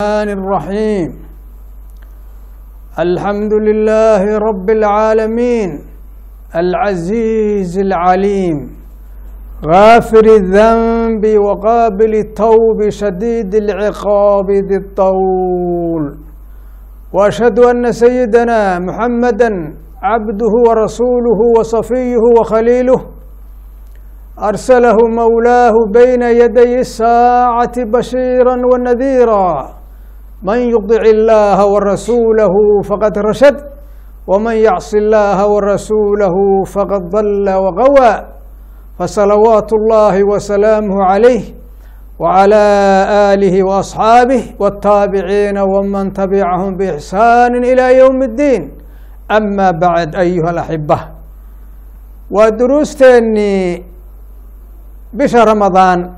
الرحمن الرحيم الحمد لله رب العالمين العزيز العليم غافر الذنب وقابل التوب شديد العقاب ذي الطول وأشهد أن سيدنا محمدا عبده ورسوله وصفيه وخليله أرسله مولاه بين يدي الساعة بشيرا ونذيرا من يطع الله ورسوله فقد رشد ومن يعص الله ورسوله فقد ضل وغوى فصلوات الله وسلامه عليه وعلى آله وأصحابه والتابعين ومن تبعهم بإحسان إلى يوم الدين أما بعد أيها الأحبة ودروستني bisha ramadaan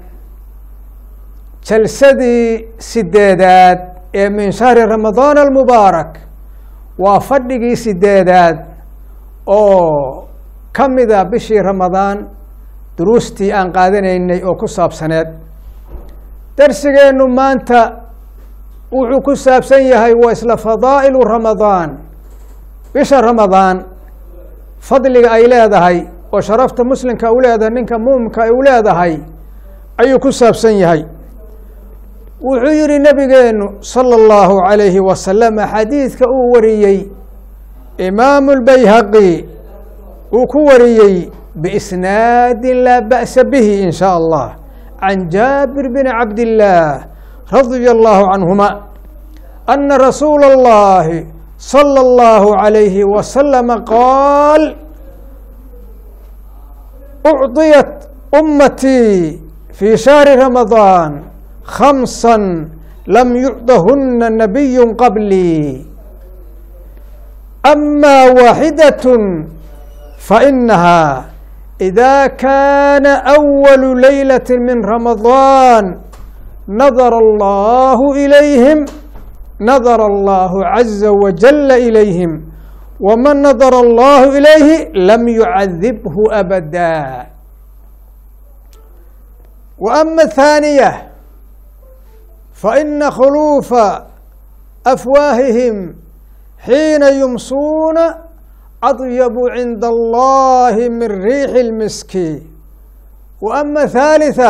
jalsadii sideedaad ee min shahri ramadaan almubaarak waa fadhigii sideedaad oo ka mida bishii ramadaan duruustii aan qaadanaynay oo ku saabsaneed darsigeennu maanta wuxuu ku saabsan yahay waa isla fadaa'ilu ramadaan bisha ramadaan fadliga ay leedahay oo sharafta muslimka u leedahay ninka muumka ay u leedahay ayuu ku saabsan yahay wuxuu yihi nabigeenu salى اllahu عalayhi wasalam xadiidka uu wariyey imaamu اlbayhaqi uu ku wariyey biisnaadi laa ba'sa bihi in sha allah can jaabir bn cabd الlah radي اllahu canhuma ana rasuula اllahi salى اllahu عalayhi wasalam qaal أعطيت أمتي في شهر رمضان خمسا لم يعطهن نبي قبلي أما واحدة فإنها إذا كان أول ليلة من رمضان نظر الله عز وجل إليهم ومن نظر الله إليه لم يعذبه أبدا وأما الثانية فإن خلوف أفواههم حين يمسون أطيب عند الله من ريح المسك وأما الثالثة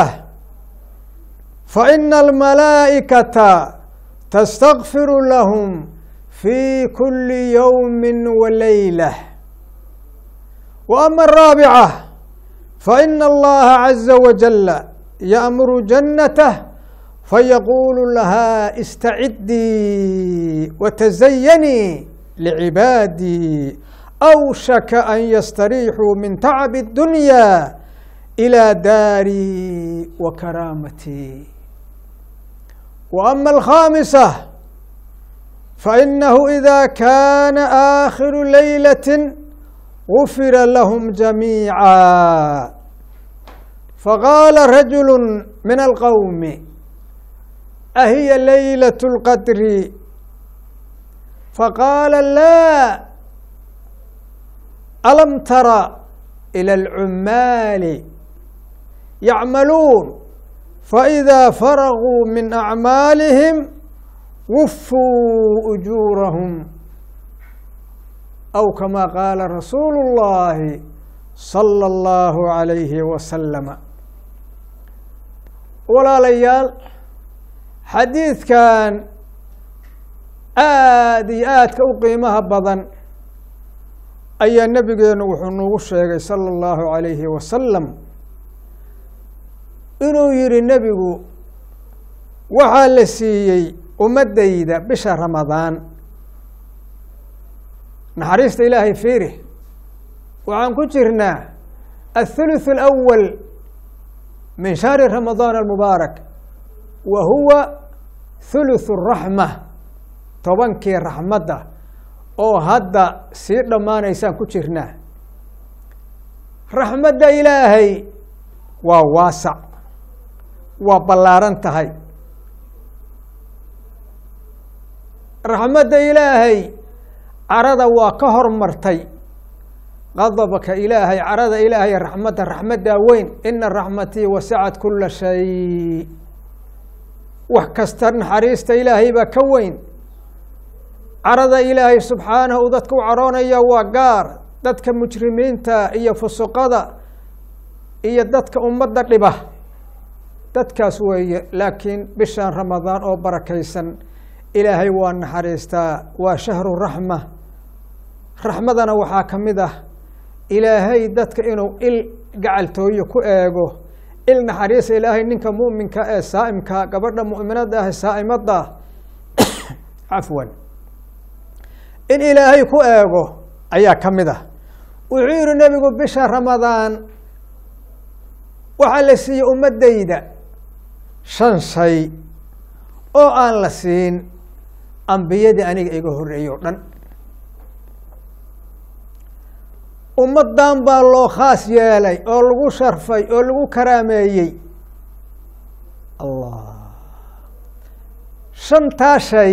فإن الملائكة تستغفر لهم في كل يوم وليلة وأما الرابعة فإن الله عز وجل يأمر جنته فيقول لها استعدي وتزيني لعبادي أوشك أن يستريحوا من تعب الدنيا إلى داري وكرامتي وأما الخامسة فإنه إذا كان آخر ليلة غفر لهم جميعا فقال رجل من القوم أهي ليلة القدر فقال لا ألم تر إلى العمال يعملون فإذا فرغوا من أعمالهم وفوا أجورهم أو كما قال رسول الله صلى الله عليه وسلم walaalayaal xadiidkan aad iyo aadka u qiimaha badan ayaa nabigeenu wuxuu noogu sheegay salى اllahu عalayhi wasalam inuu yihi nebigu waxaa la siiyey ummadayda bisha ramadaan naxariista ilaahay fiiri waxaan ku jirnaa aلثuluث الأول min shahri ramadaan almubaarak wa huwa ثuluث الraxma tobankii raxmadda oo hadda sii dhammaanaysaan ku jirnaa raxmadda ilaahay waa waasac waa ballaaran tahay raxmadda ilaahay carada waa ka hormartay qadabka ilaahay carada ilaahay raxmadda weyn ina raxmatii wasacad kula shay وحكستر نحريست إلهي بكوين عرض إلهي سبحانه ودتك وعرون إيا وقار دتك مجرمين تا إيا فسقضا إيا دتك أمد لبه دتك سوية لكن بشان رمضان أو بركيسا إلهي وان حريستا وشهر الرحمة رحمدنا وحاكمده إلهي دتك إنو قعلتو يكو إيغو نحريس إلهي ننك مؤمنك سائمك قبرنا مؤمنات ده سائمات ده عفوا إن إلهي كو إيغو أيا كمده وعير النبي بشهر رمضان وحلسي أمد ديدا شنشي أو آن لسين أنبيادي أنيق إيغو هرئيو ummadan baa loo khaas yeelay oo lagu sharfay oo lagu karaameeyay Allah shanta shay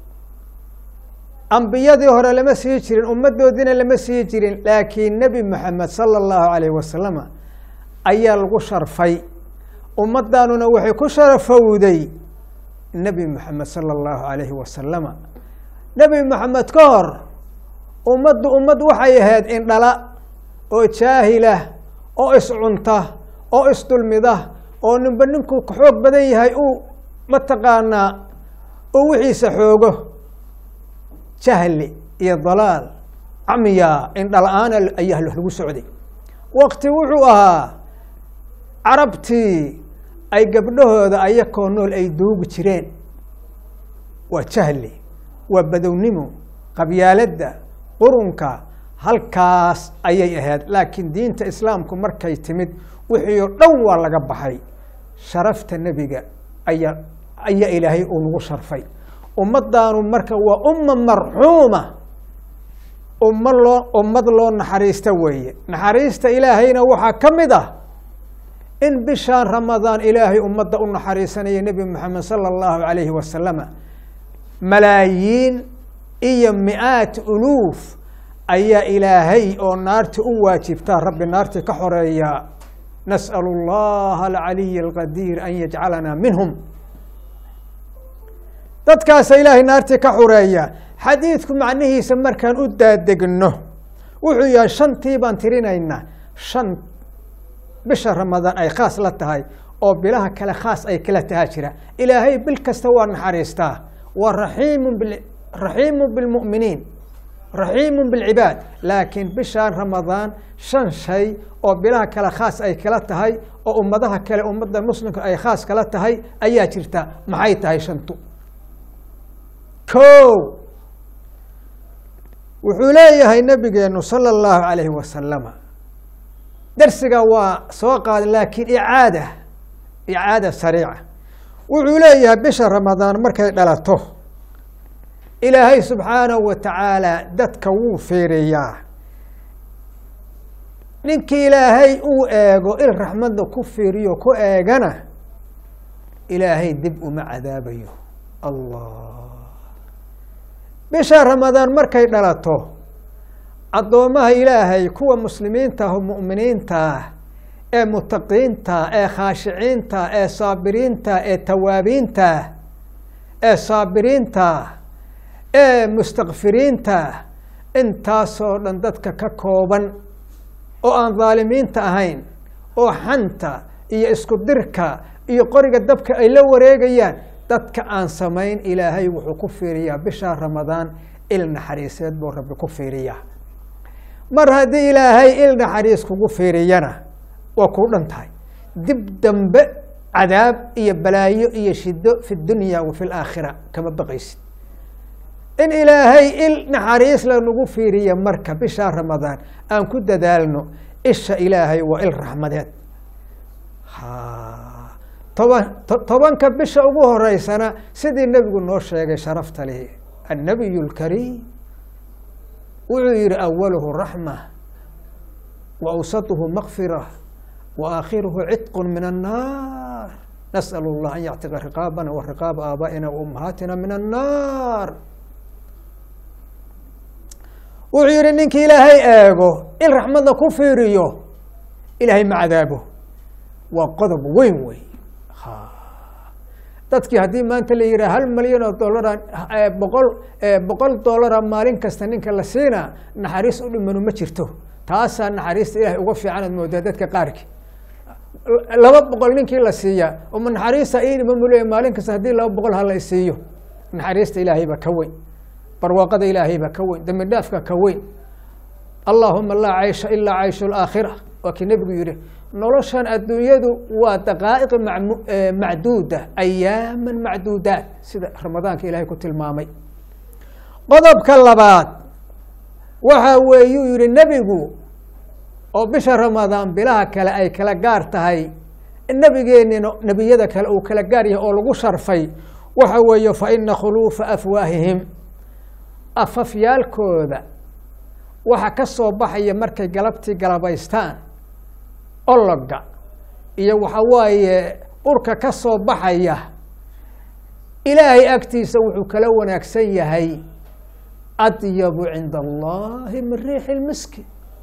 anbiyadii hore lama sii jirin ummadoodina lama sii jirin laakiin nabi Muhammad sallallahu alayhi wasallam ayaa lagu sharfay ummadanuna waxay ku sharafowday nabi Muhammad sallallahu alayhi wasallam nabi Muhammad ka hor ummad waxay ahayd in dhala oo jaahila oo iscunta oo isdulmida oo ninba ninku ka xoog badan yahay uu mataqaana oo wixiisa xoogo jahli iyo dalaal amiya in dhalaan ayaa lagu socday waqti wuxuu ahaa arabtii ay gabdhahooda ayakoo nool ay duugu jireen waa jahli waa badownimo qabyaaladda qurunka halkaas ayay ahayd laakiin diinta islaamku markay timid wixii oo dhan waa laga baxay sharafta nabiga ayaa ilaahay uu nagu sharfay ummadaanu marka waa umma marxuuma ummad loo naxariista weeye naxariista ilaahayna waxaa ka mid ah in bishaan ramadaan ilaahay ummadda u naxariisanaya nebi maxamed sala allahu calayhi wasalama malaayiin iyo mi'aat uluuf ayaa ilaahay oo naarti u waajibtaa rabbi naarti ka xoreeya nas'alu allaha alcaliy alqadiir an yajcalana minhum dadkaas ilaahay naarti ka xoreeya xadiidku macnihiisa markaan u daadegno wuxuu yahay shantii baan tirinaynaa shan bisha ramadaan ay khaas la tahay oo bilaha kale khaas ay kala tahay jira ilaahay bil kasta waa naxariistaa waa raxiimu bilmu'miniin raxiimu bilcibaad laakiin bishaan ramadaan shan shay oo bilaha kale khaas ay kala tahay oo ummadaha kale ummadda muslimka ay khaas kala tahay ayaa jirta maxay tahay shantu kow wuxuu leeyahay nabigeenu sala allahu calayhi wasalama درسiga waa soo qaaday laakiin icaada sariica wuxuu leeyahay bisha ramadaan markay dhalato ilaahay subxaanahu wa tacaala dadka wuu fiiriyaa ninkii ilaahay uu eego il raxmadda ku fiiriyo ku eegana ilaahay dib uma cadaabayo allah bisha ramadaan markay dhalato addoomaha ilaahay kuwa muslimiinta ah oo mu'miniinta ah ee mutaqiinta ee khaashiciinta ee saabiriinta ee tawaabiinta ee saabiriinta ee mustakfiriinta intaasoo dhan dadka ka kooban oo aan dhaalimiinta ahayn oo xanta iyo isku dirka iyo qoriga dabka ay la wareegayaan dadka aan samayn ilaahay wuxuu ku fiiriyaa bisha ramadaan il naxariiseed buu rabbi ku fiiriyaa mar haddii ilaahay il naxariis kugu fiiriyana waa kuu dhan tahay dib dambe cadaab iyo balaayo iyo shido fi dunya wa fi laakhira kama baqaysid in ilaahay il naxariis lanugu fiiriya marka bisha ramadaan aan ku dadaalno isha ilaahay waa il raxmadeed tobanka bisha ugu horeysana sidii nebigu noo sheegay sharafta leh annabiyu lkariim wuxuu yihi awaluhu raxma wa awsatuhu makfira wa aakhiruhu cidqu min annaar nas'alu allah an yactiqa riqaabana wa riqaaba aabaa'ina wa ummahaatina min annaar wuxuu yihi ninkii ilaahay eego il raxmadda ku fiiriyo ilaahay ma cadaabo waa qodob weyn wey dadkii haddii maanta la yidhaha $1 milyan $100 maalin kasta ninka la siinaa naxariis u dhimanu ma jirto. taasaa naxariista ilaahay uga fiicanaad moodaa dadka qaarkii. 200 ninkii la siiyaa uma naxariista ii dhiman buu leeyahay maalin kasta haddii 200 ha la isiiyo. naxariista ilaahay baa ka weyn, barwaaqada ilaahay baa ka weyn, dambi dhaafka ka weyn. allahuma laa caysha ilaa cayshu alaakhira waa kii nebigu yidhi noloshan adduunyadu waa daqaa'iq macduuda, ayaaman macduudaat, sida ramadaanka ilaahay ku tilmaamay. qodobka labaad waxa weeyuu yidhi nebigu oo bisha ramadaan bilaha kale ay kala gaar tahay, nebigeennina nebiyada kale uu kala gaar yahay oo lagu sharfay, waxa weeye fa ina khuluufa afwaahihim, afafyaalkooda waxa ka soo baxaya markay galabtii galabaystaan ologa iyo waxa waaye urka ka soo baxaya ilaahay agtiisa wuxuu kala wanaagsan yahay adyabu cinda allahi min riixi lmiski.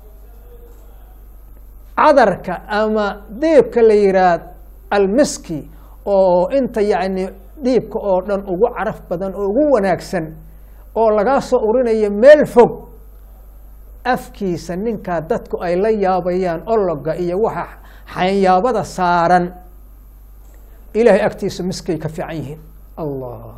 cadarka ama diibka la yidhaah almiski oo inta yacni diibka oo dhan ugu caraf badan oo ugu wanaagsan oo lagaa soo urinayo meel fog, afkiisa ninkaa dadku ay la yaabayaan ologa iyo waxa xaynyaabada saaran, ilaahay agtiisa miskay ka fiican yihiin. allah,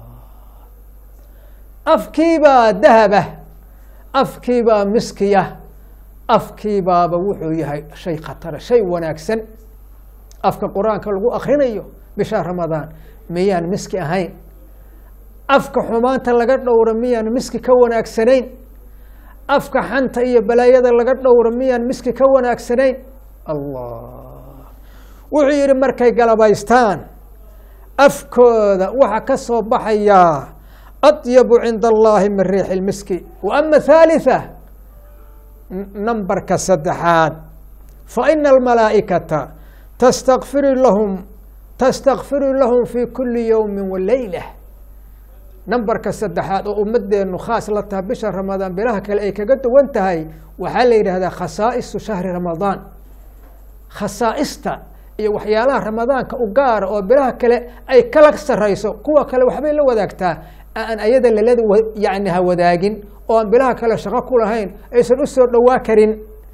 afkiibaa dahaba, afkiibaa miskiya, afkiibaaba wuxuu yahay shay khatara, shay wanaagsan. afka qur-aanka lagu akrinayo bisha ramadaan miyaan miski ahayn? afka xumaanta laga dhowro miyaan miski ka wanaagsanayn? afka xanta iyo balaayada laga dhowro miyaan miski ka wanaagsanayn? allah wuxuu yidhi markay galabaystaan afkooda waxa ka soo baxayaa adyabu cinda allahi min riixi lmiski. wa ama haalitha, nambarka saddexaad, fa ina almalaa'ikata tastakfiru lahum fi kuli yowmi waleyla. nambarka saddexaad oo ummadeennu khaas la tahay bisha ramadaan bilaha kale ay kaga duwan tahay waxaa la yidhahdaa khasaa'isu shahri ramadaan. khasaa'ista iyo waxyaalaha ramadaanka u gaara oo bilaha kale ay kala sarrayso, kuwa kale waxbay la wadaagtaa aan ayada lalada yani ha wadaagin, oo aan bilaha kale shaqo ku lahayn, aysan u soo dhowaa karin.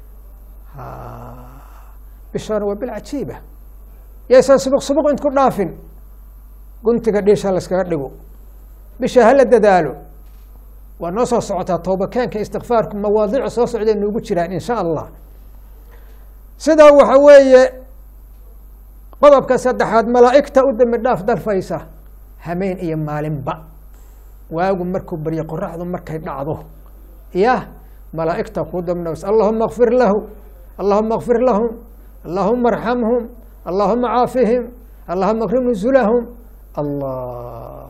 bishana waa bil cajiiba, yaysan subuq int ku dhaafin, guntiga dhiisha la iskaga dhigo. bisha hala dadaalo, waa noo soo socotaa toobakeenka istikfaarku, mawaadiicu soo socday noogu jiraan in sha allah. sidaa waxa weeye qodobka saddexaad, malaa'igta u dambi dhaaf dalfaysa hameen iyo maalinba. waagu markuu baryo, qoraxdu markay dhacdo, ya malaa'igta kuu damnaysa, allahuma kfir lahu, allahuma kfir lahum, allahuma arxamhum, allahuma caafihim, allahuma akrim nuzulahum. allah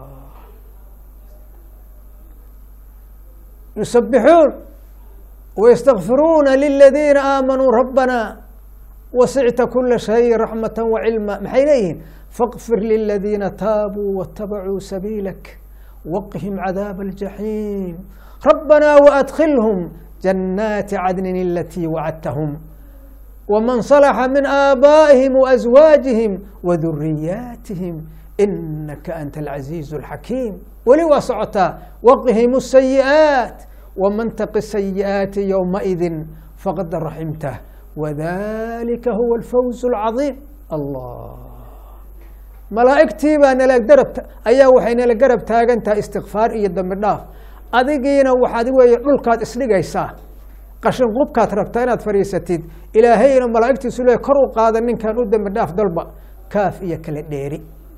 يسبحون ويستغفرون للذين آمنوا ربنا وسعت كل شيء رحمة وعلما. maxay leeyihiin? فاغفر للذين تابوا واتبعوا سبيلك وقهم عذاب الجحيم ربنا وأدخلهم جنات عدن التي وعدتهم ومن صلح من آبائهم وأزواجهم وذرياتهم إنك أنت العزيز الحكيم. weli waa socotaa, waqihim السayi'aaت وman taqi السayi'aaتi yومئidi faqad raximtah وذalika huwa الfawز الcaظيم. allah, malaa'igtii baa ayaa waxay nala garab taagan tahay istikfaar iyo dambi dhaaf. adigiina waxaad weeye dhulkaad isdhigaysaa, qashin qubkaad rabtaa inaad fadhiisatid, ilaahayna malaa'igtiisu le kor u qaada ninkan u dambi dhaaf dalba, kaaf iyo kala dheeri.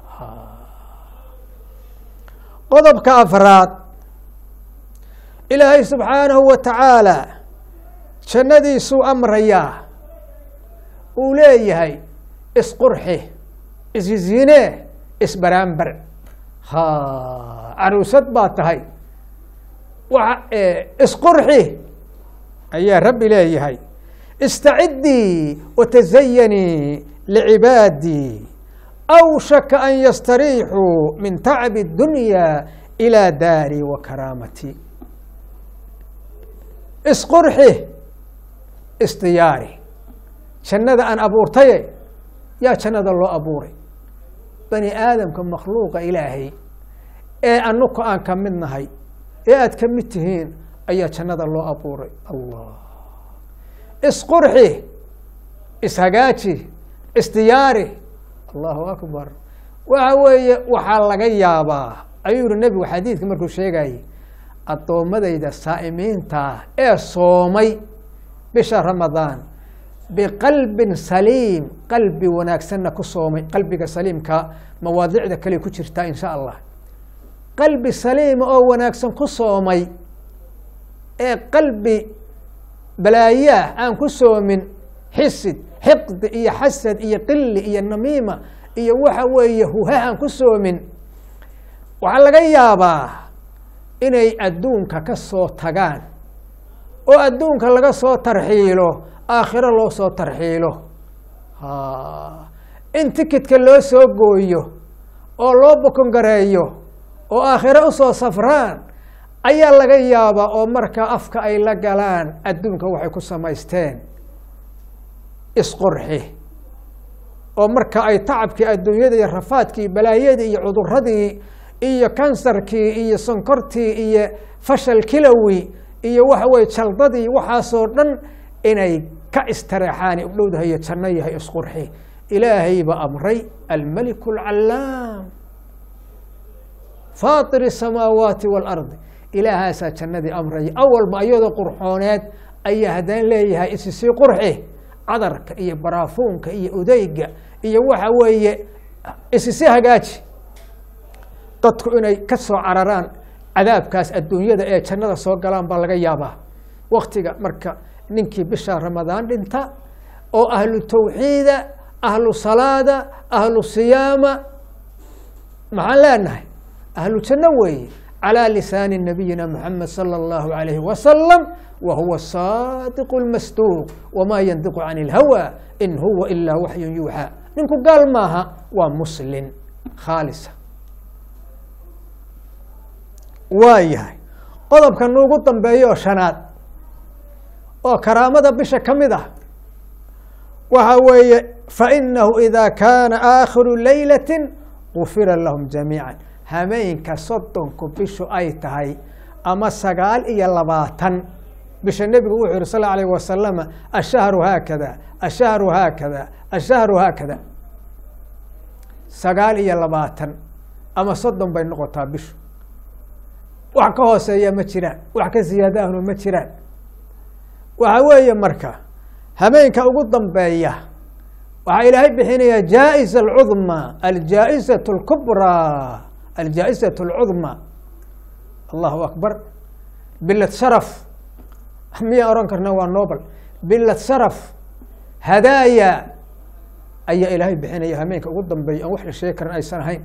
qodobka afraad, ilaahay subxaanahu wa tacaala jannadiisuu amrayaa, uu leeyahay isqurxi, isziine, isbaraanbar. caruusad baa tahay, isqurxi ayaa rabbi leeyahay. istaciddii watazayanii licibaadii awshaka an yastariixuu min tacbi اdunya ilaa daari wa karaamati. isqurxi, isdiyaari. jannada aan abuurtaye yaa jannada loo abuuray, bani aadamka makhluuqa ilaahay ee annuku aan ka mid nahay ee aad ka mid tihiin ayaa jannada loo abuuray allah isqurxi ishagaaji isdiyaari allahu akbar waxa weeye waxaa laga yaabaa ayuu yidhi nebigu xadiidka markuu sheegayay addoommadayda saa'imiinta ee soomay bisha ramadaan biqalbin saliim qalbi wanaagsanna ku soomay qalbiga saliimka mawaadicda kale ku jirta insha allah qalbi saliima oo wanaagsan ku soomay ee qalbi balaayaa aan ku soomin xisid xiqdi iyo xasad iyo qili iyo namiima iyo waxa weeye huha aan ku soomin waxaa laga yaabaa inay adduunka ka soo tagaan oo adduunka laga soo tarxiilo aakhiro loo soo tarxiilo in tikidka loo soo gooyo oo loo bokongareeyo oo aakhiro usoo safraan ayaa laga yaabaa oo markaa afka ay la galaan adduunka waxay ku samaysteen isqurxi oo marka ay tacabkii adduunyada iyo rafaadkii iyo balaayadii iyo cuduradii iyo kansarkii iyo sonkortii iyo fashal kilowi iyo waxa weye jaldadii waxaasoo dhan inay ka istareexaan u dhowdahayo janno yahay isqurxi ilaahay ba amray almaliku alcallaam faatir الsamaawaati wاlardi ilaahaasaa jannadii amraya awalba iyadoo qurxooneed ayaa haddaan leeyahay isisii qurxi cadarka iyo baraafuunka iyo udeyga iyo waxa weeye isisii hagaaji dadku inay ka soo cararaan cadaabkaas adduunyada ee jannada soo galaan baa laga yaabaa waktiga marka ninkii bisha ramadaan dhinta oo ahlu tawxiida ahlu salaada ahlu siyaama maxaan leenahay ahlu janno weeye calى lisaani nabiyina muxamed salى اllahu عalayhi wasalam wa huwa saadiq اlmasduuq wma yandiqu can اlhawى in huwa ilaa waxyu yuuxaa ninku gaal maaha waa muslin khaalisa waa yahay qodobka nuugu dambeeyo oo shanaad oo karaamada bisha ka mid ah waxa weeye fainahu ida kaana aakhiru laylaةi gufira lahum jamiiعا hameenka soddonku bishu ay tahay ama 29 bisha nebigu wuxuu yihi sal alayه wasalama ashahru haakada ashahru haakada ashahru haakada 29 ama 30 bay noqotaa bishu wax ka hooseeya ma jiraan wax ka siyaadaahnu ma jiraan waxa weeye marka hameenka ugu dambeeya waxaa ilaahay bixinaya jaa'iza alcudma aljaa'izaة اlkubrىa aljaa'izaة اlcudma allahu akbar bilad sharaf miyaan oran karna waa nobel bilad sharaf hadaaya ayaa ilaahay bixinaya hameenka ugu dambeeya aan wax la sheegi karan aysan ahayn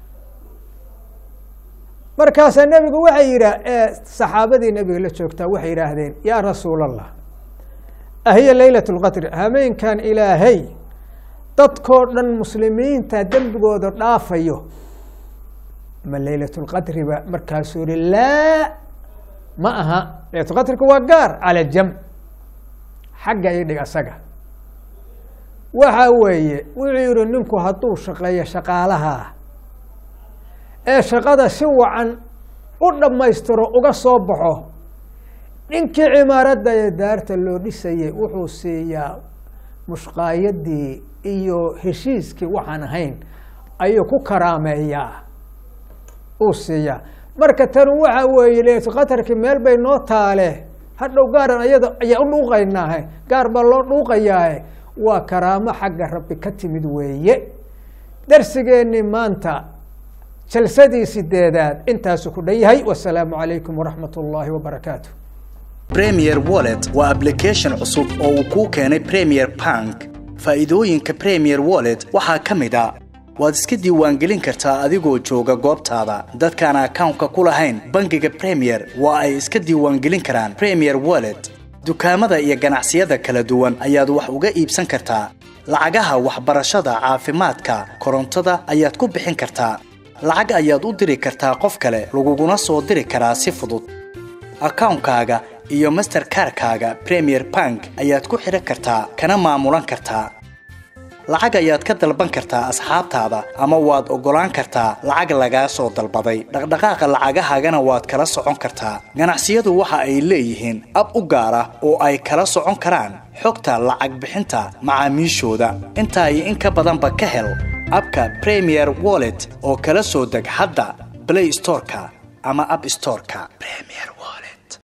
markaasaa nebigu waxay saxaabadii nebiga la joogtaa waxay yidhaahdeen yaa rasuul allah ahiya laylaة اlqadr hameenkan ilaahay dadkoo dhan muslimiinta dembigooda dhaafayo ma laylaة اlqadri ba markaasuu yihi laa ma aha laylatulqadrika waa gaar calى jam xagga io dhig asaga waxa weeye wuxuu yihi ninku hadduu shaqeeyo shaqaalaha ee shaqada si wacan u dhammaystiro uga soo baxo ninkii cimaaradda ee daarta loo dhisayay wuxuu siiyaa mushqaayadii iyo heshiiskii waxaan ahayn ayuu ku karaameeyaa uu siiyaa marka tan waxa weeye laylatulqadarki meel bay noo taale hadhow gaaran ayada ayaa u dhuuqaynaahe gaar baa loo dhuuqayaahe waa karaamo xagga rabbi ka timid weeye darsigeennii maanta jalsadii 8aad intaasu ku dhan yahay wasalaamu calaykum waraxmat ullaahi wabarakaatu Premier Wallet waa application cusub oo uu kuu keenay Premier Bank faa'iidooyinka Premier Wallet waxaa ka mid ah waad iska diiwaangelin kartaa adigoo jooga goobtaada dadkaan account-ka ku lahayn bangiga Premier waa ay iska diiwaangelin karaan Premier Wallet dukaamada iyo ganacsiyada kala duwan ayaad wax uga iibsan kartaa lacagaha waxbarashada caafimaadka korontada ayaad ku bixin kartaa lacag ayaad u diri kartaa qof kale laguguna soo diri karaa si fudud account-kaaga iyo Mastercard-kaaga Premier Bank ayaad ku xiran kartaa kana maamulan kartaa lacag ayaad ka dalban kartaa asxaabtaada ama waad ogolaan kartaa lacag lagaa soo dalbaday dhaqdhaqaaqa lacagahaagana waad kala socon kartaa ganacsiyadu waxa ay leeyihiin ab u gaar ah oo ay kala socon karaan xogta lacag bixinta macaamiishooda inta ay in ka badanba ka hel abka Premier Wallet oo kala soo deg hadda Play Store-ka ama App Store-ka Premier